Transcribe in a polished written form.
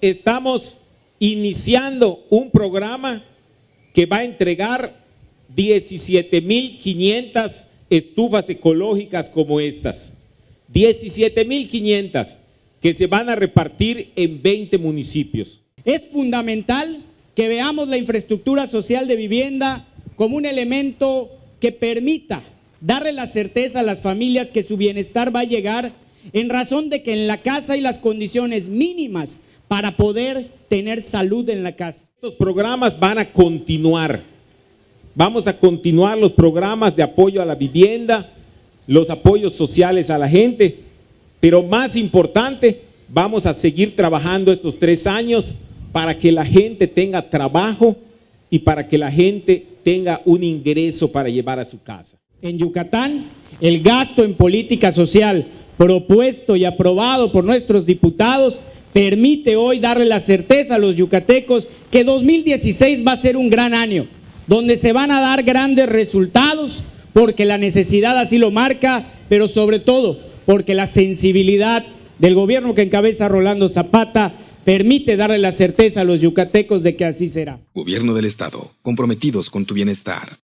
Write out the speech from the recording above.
estamos iniciando un programa que va a entregar 17.500 estufas ecológicas como estas. 17.500 que se van a repartir en 20 municipios. Es fundamental que veamos la infraestructura social de vivienda como un elemento que permita darle la certeza a las familias que su bienestar va a llegar en razón de que en la casa hay las condiciones mínimas para poder tener salud en la casa. Estos programas van a continuar. Vamos a continuar los programas de apoyo a la vivienda, los apoyos sociales a la gente, pero más importante, vamos a seguir trabajando estos 3 años para que la gente tenga trabajo y para que la gente tenga un ingreso para llevar a su casa. En Yucatán, el gasto en política social propuesto y aprobado por nuestros diputados permite hoy darle la certeza a los yucatecos que 2016 va a ser un gran año, donde se van a dar grandes resultados, porque la necesidad así lo marca, pero sobre todo porque la sensibilidad del gobierno que encabeza Rolando Zapata permite darle la certeza a los yucatecos de que así será. Gobierno del Estado, comprometidos con tu bienestar.